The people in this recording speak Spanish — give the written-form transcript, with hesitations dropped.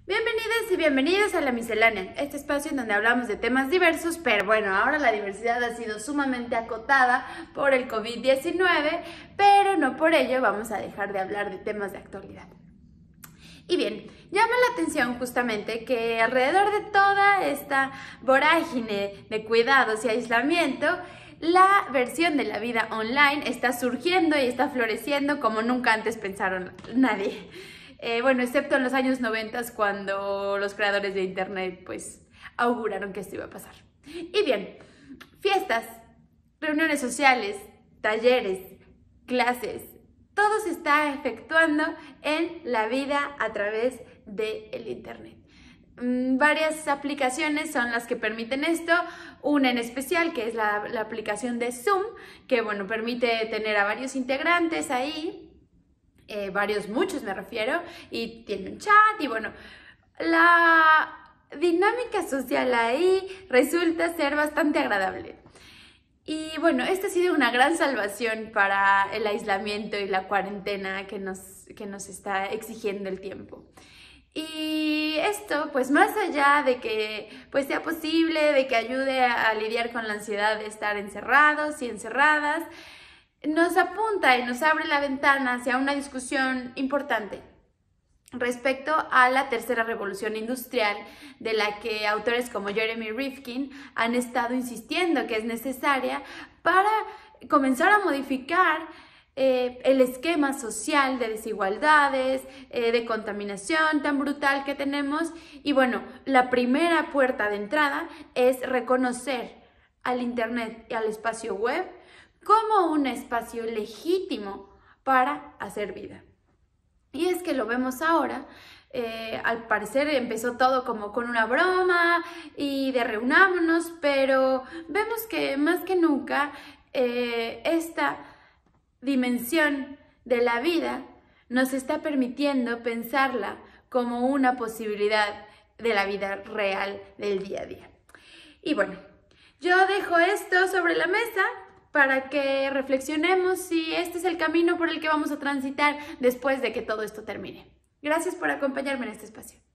Bienvenidas y bienvenidos a La Miscelánea, este espacio en donde hablamos de temas diversos, pero bueno, ahora la diversidad ha sido sumamente acotada por el COVID-19, pero no por ello vamos a dejar de hablar de temas de actualidad. Y bien, llama la atención justamente que alrededor de toda esta vorágine de cuidados y aislamiento, la versión de la vida online está surgiendo y está floreciendo como nunca antes pensaron nadie. Bueno, excepto en los años 90 cuando los creadores de internet pues auguraron que esto iba a pasar. Y bien, fiestas, reuniones sociales, talleres, clases, todo se está efectuando en la vida a través del internet. Varias aplicaciones son las que permiten esto, una en especial que es la aplicación de Zoom, que bueno, permite tener a varios integrantes ahí, muchos me refiero, y tiene un chat y bueno, la dinámica social ahí resulta ser bastante agradable. Y bueno, esta ha sido una gran salvación para el aislamiento y la cuarentena que nos está exigiendo el tiempo. Y esto, pues más allá de que pues sea posible, de que ayude a lidiar con la ansiedad de estar encerrados y encerradas, nos apunta y nos abre la ventana hacia una discusión importante respecto a la tercera revolución industrial, de la que autores como Jeremy Rifkin han estado insistiendo que es necesaria para comenzar a modificar el esquema social de desigualdades, de contaminación tan brutal que tenemos. Y bueno, la primera puerta de entrada es reconocer al internet y al espacio web como un espacio legítimo para hacer vida. Y es que lo vemos ahora, al parecer empezó todo como con una broma y de reunámonos, pero vemos que más que nunca esta dimensión de la vida nos está permitiendo pensarla como una posibilidad de la vida real del día a día. Y bueno, yo dejo esto sobre la mesa para que reflexionemos si este es el camino por el que vamos a transitar después de que todo esto termine. Gracias por acompañarme en este espacio.